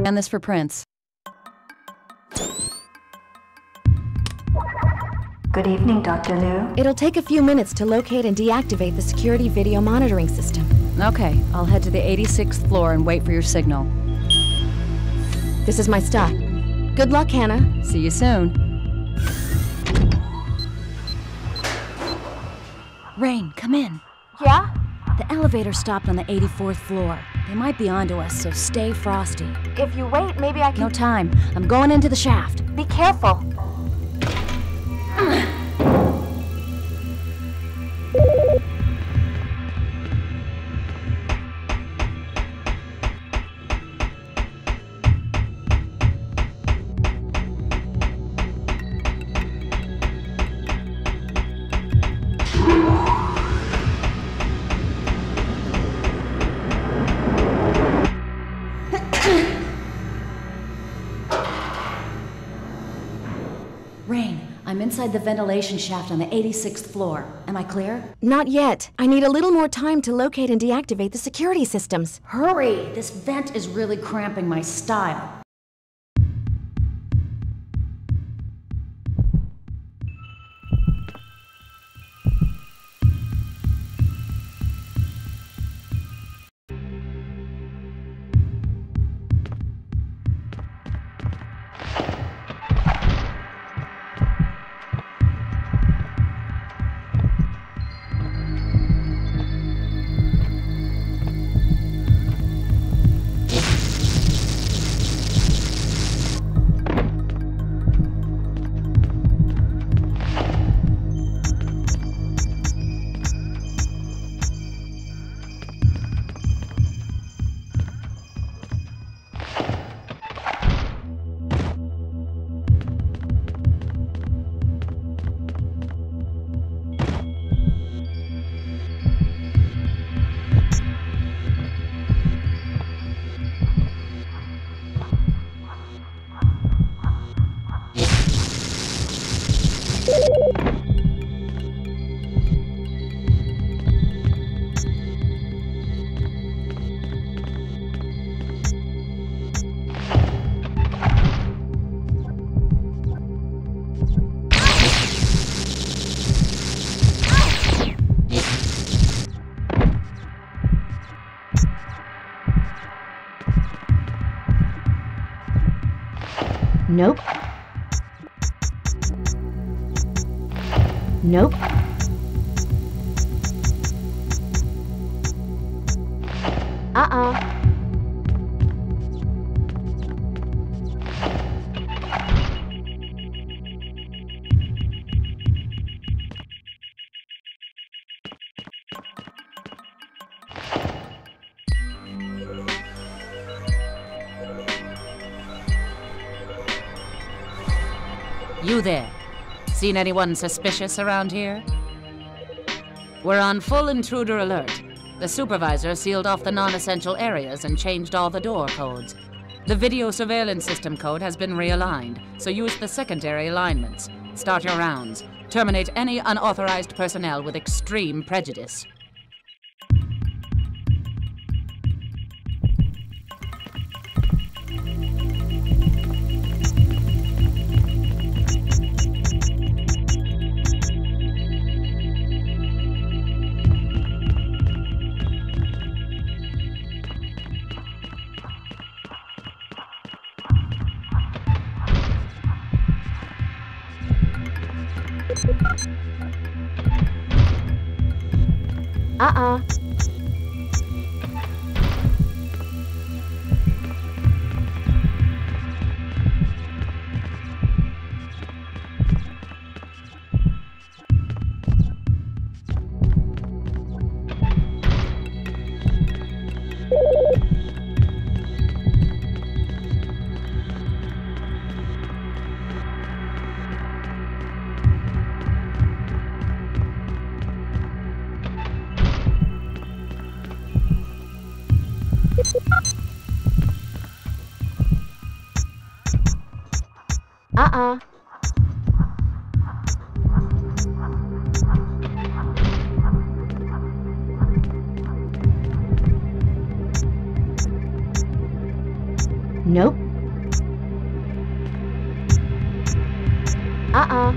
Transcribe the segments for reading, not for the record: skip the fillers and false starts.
Scan this for prints. Good evening, Dr. Liu. It'll take a few minutes to locate and deactivate the security video monitoring system. Okay, I'll head to the 86th floor and wait for your signal. This is my stop. Good luck, Hannah. See you soon. Rain, come in. Yeah? The elevator stopped on the 84th floor. They might be onto us, so stay frosty. If you wait, maybe I can... No time. I'm going into the shaft. Be careful. Rain, I'm inside the ventilation shaft on the 86th floor. Am I clear? Not yet. I need a little more time to locate and deactivate the security systems. Hurry! This vent is really cramping my style. Nope. Nope. You there. Seen anyone suspicious around here? We're on full intruder alert. The supervisor sealed off the non-essential areas and changed all the door codes. The video surveillance system code has been realigned, so use the secondary alignments. Start your rounds. Terminate any unauthorized personnel with extreme prejudice. Nope. Uh-uh.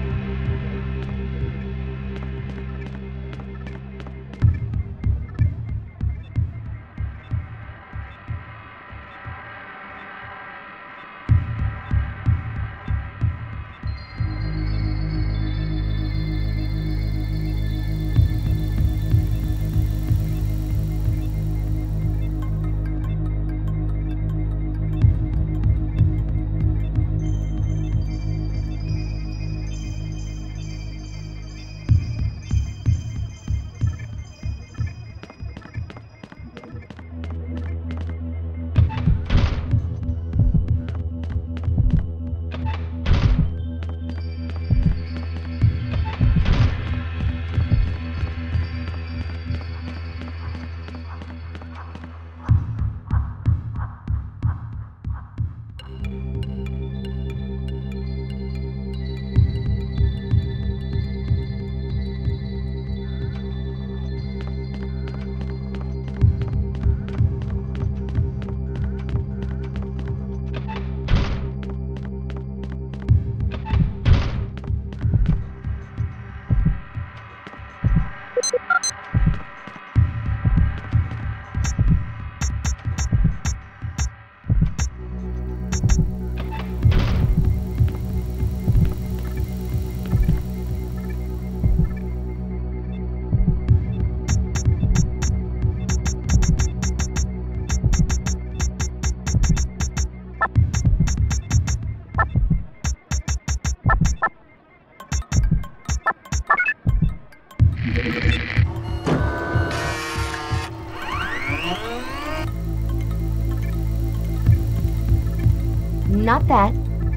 Not that.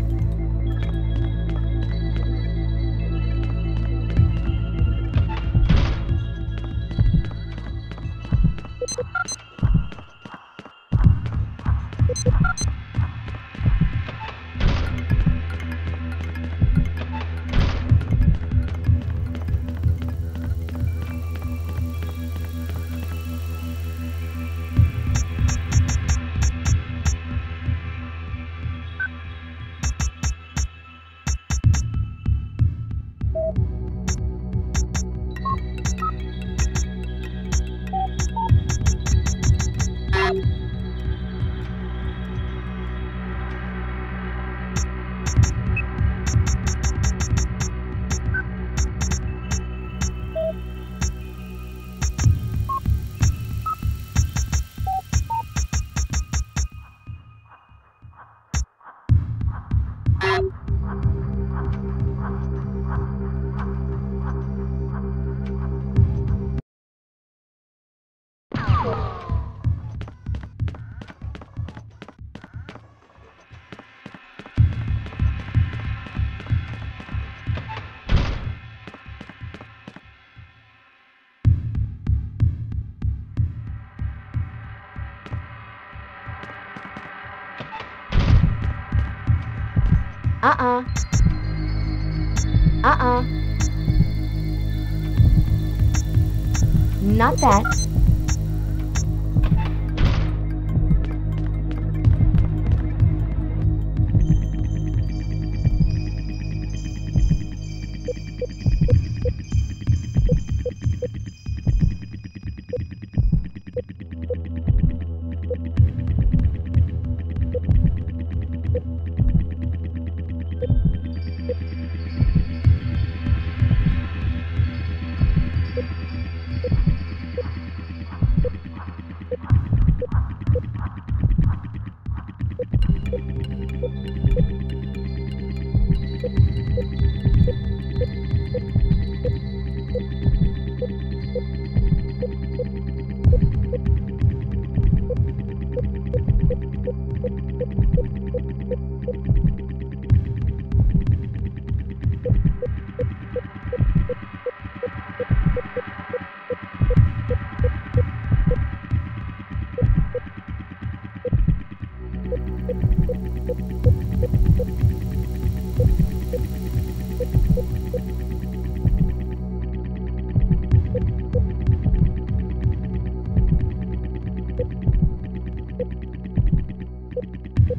Uh-uh. Uh-uh. Not that.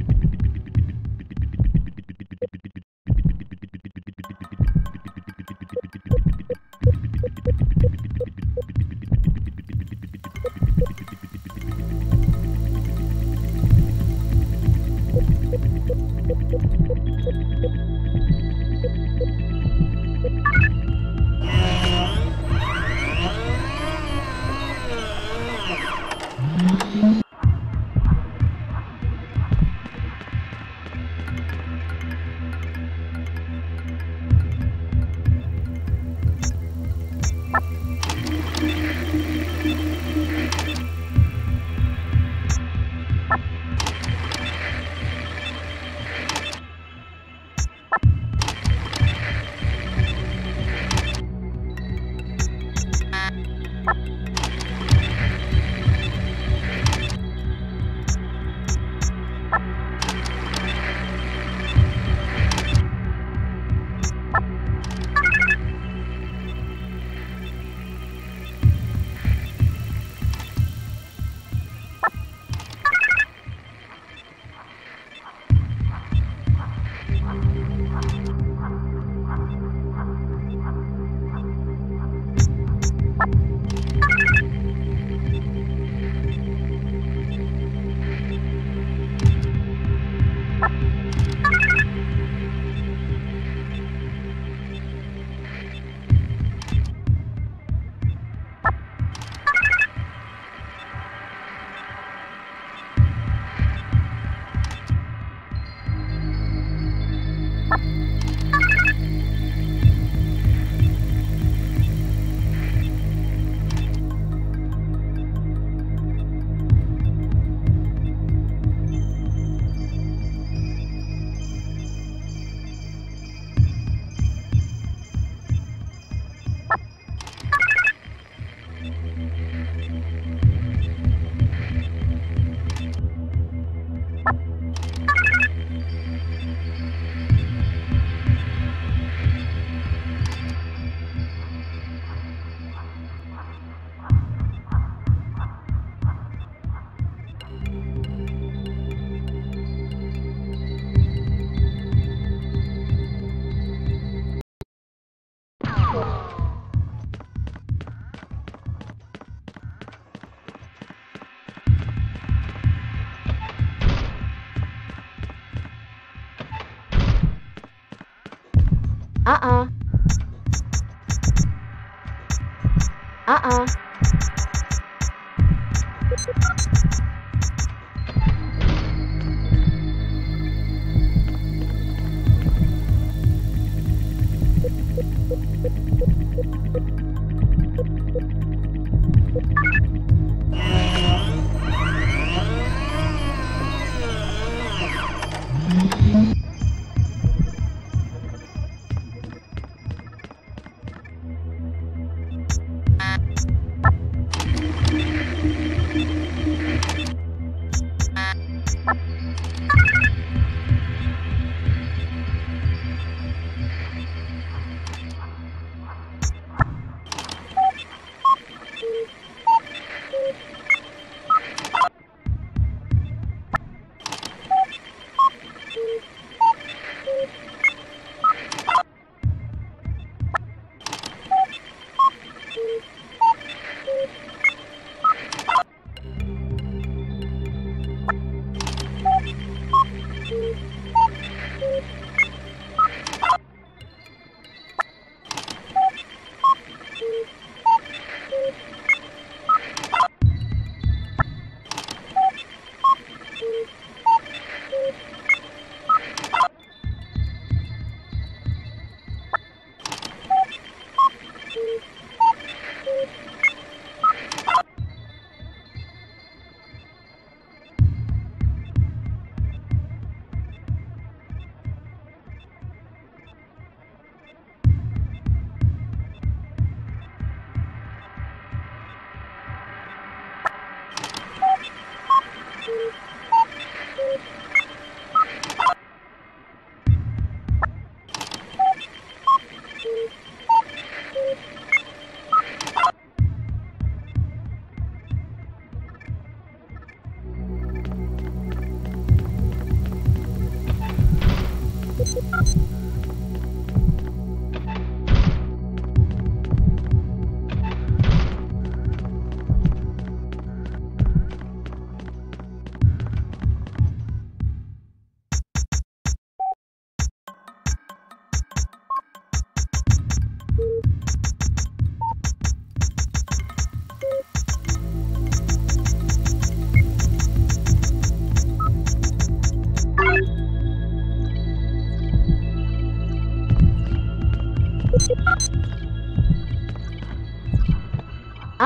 Uh-uh. Uh-uh.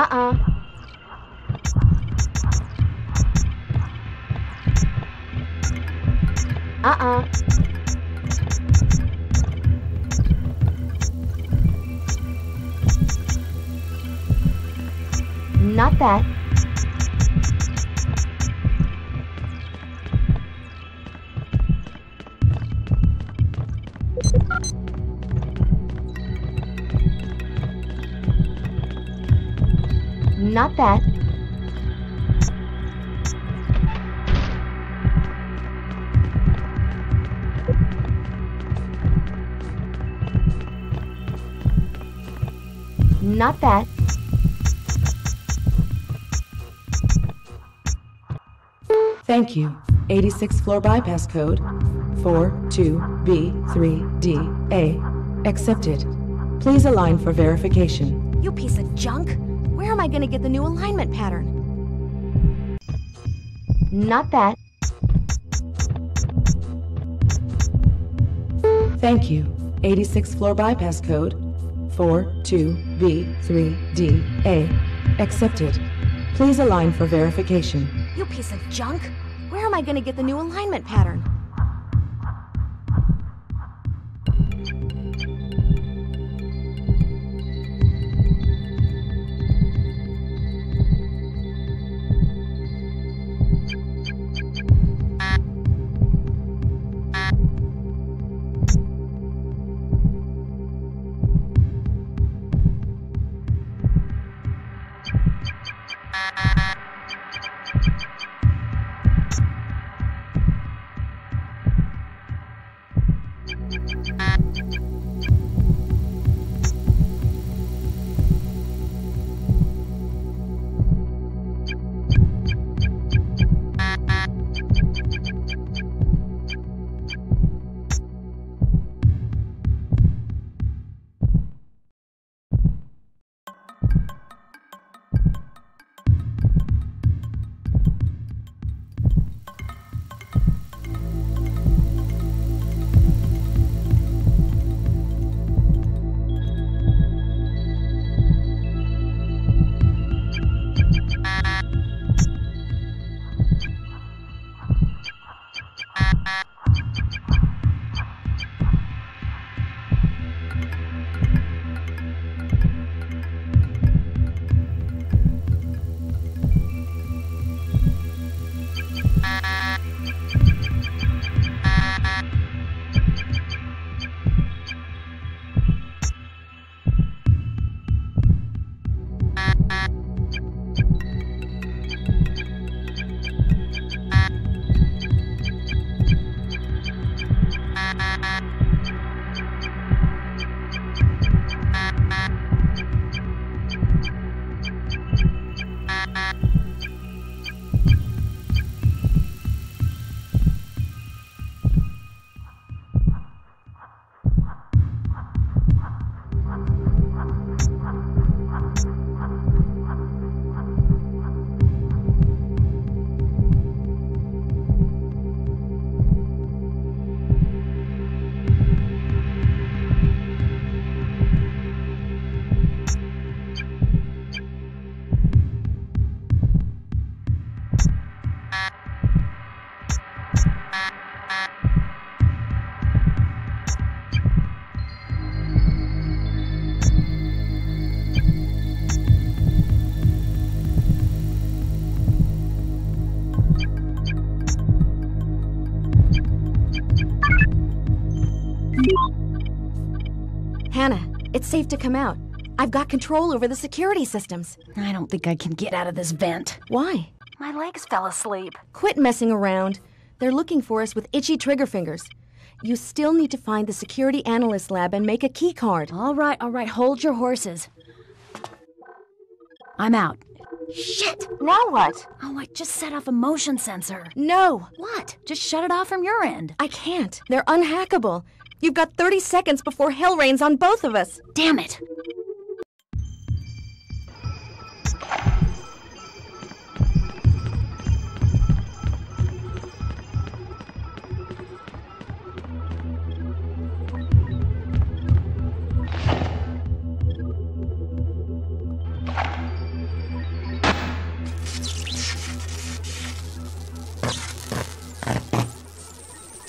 Uh-uh. Uh-uh. Not that. Not that. Not that. Thank you. 86th floor bypass code 42B3DA. Accepted. Please align for verification. You piece of junk. Where am I gonna get the new alignment pattern? Not that. Thank you. 86th floor bypass code 42B3DA. Accepted. Please align for verification. You piece of junk. Where am I gonna get the new alignment pattern? Hannah, it's safe to come out. I've got control over the security systems. I don't think I can get out of this vent. Why? My legs fell asleep. Quit messing around. They're looking for us with itchy trigger fingers. You still need to find the security analyst lab and make a key card. All right, hold your horses. I'm out. Shit! Now what? Oh, I just set off a motion sensor. No! What? Just shut it off from your end. I can't. They're unhackable. You've got 30 seconds before hell rains on both of us. Damn it!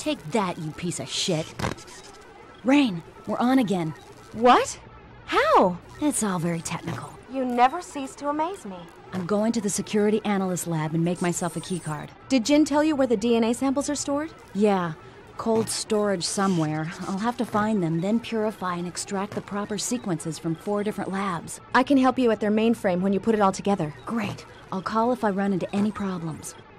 Take that, you piece of shit. Rain, we're on again. What? How? It's all very technical. You never cease to amaze me. I'm going to the security analyst lab and make myself a keycard. Did Jin tell you where the DNA samples are stored? Yeah, cold storage somewhere. I'll have to find them, then purify and extract the proper sequences from 4 different labs. I can help you at their mainframe when you put it all together. Great. I'll call if I run into any problems.